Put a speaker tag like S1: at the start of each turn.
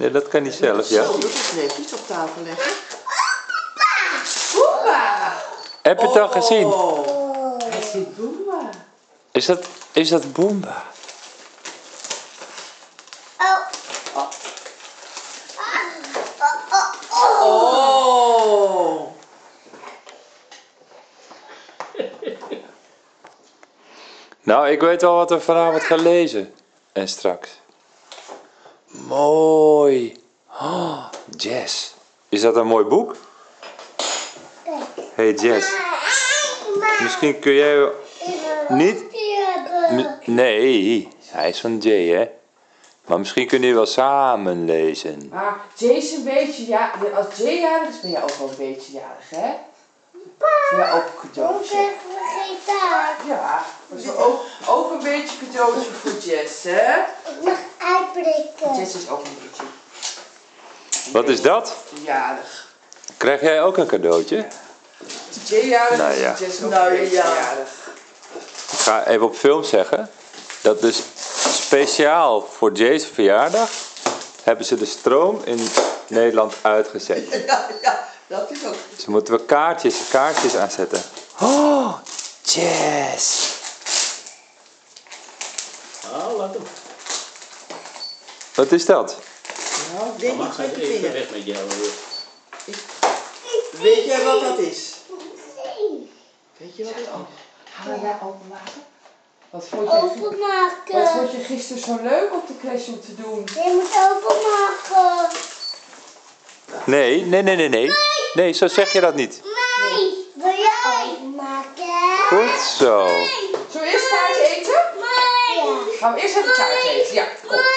S1: Ja, dat kan hij zelf, ja.
S2: Zo, dat is netjes op tafel leggen.
S3: Boomba!
S1: Heb je het al gezien?
S3: Hij zit Boomba.
S1: Is dat Boomba?
S2: Oh!
S1: Nou, ik weet al wat we vanavond gaan lezen. En straks. Mooi. Oh, Jess. Is dat een mooi boek? Hey Jess. Misschien kun jij niet... Nee, hij is van Jay, hè? Maar misschien kunnen jullie wel samen lezen.
S3: Maar Jay is een beetje, ja, als Jay jarig is, ben jij ook wel een beetje jarig, hè? Ja, ook een cadeautje. Ja, dat is ook een beetje cadeautje voor Jess, hè?
S4: Ik mag uitprikken.
S3: Jess is ook een beetje
S1: Wat is dat?
S3: jarig.
S1: Krijg jij ook een cadeautje?
S3: Als Jay jarig
S1: Nou
S3: is,
S1: ja.
S3: is Jess ook een beetje jarig.
S1: Ik ga even op film zeggen. Dat dus speciaal voor Jay's verjaardag hebben ze de stroom in Nederland uitgezet.
S2: Ja, dat is ook.
S1: Dus moeten we kaartjes aanzetten. Oh, Jess.
S5: Oh, laat hem.
S1: Wat is dat?
S2: Nou, ik denk
S5: Mama
S2: iets
S5: gaat
S2: met je
S5: even
S2: vinger.
S5: weg met jou weer.
S2: Weet jij wat dat is? Weet je wat dat is?
S3: Gaan we daar openmaken? Wat vond je
S4: Openmaken.
S3: gisteren zo leuk op de crash om te doen?
S4: Je moet openmaken.
S1: Nee. Nee, zo zeg je dat niet.
S4: Nee. Wil jij openmaken?
S1: Goed zo.
S3: Zullen we eerst taart eten?
S4: Ja.
S3: Gaan we eerst even taart eten? Ja, kom.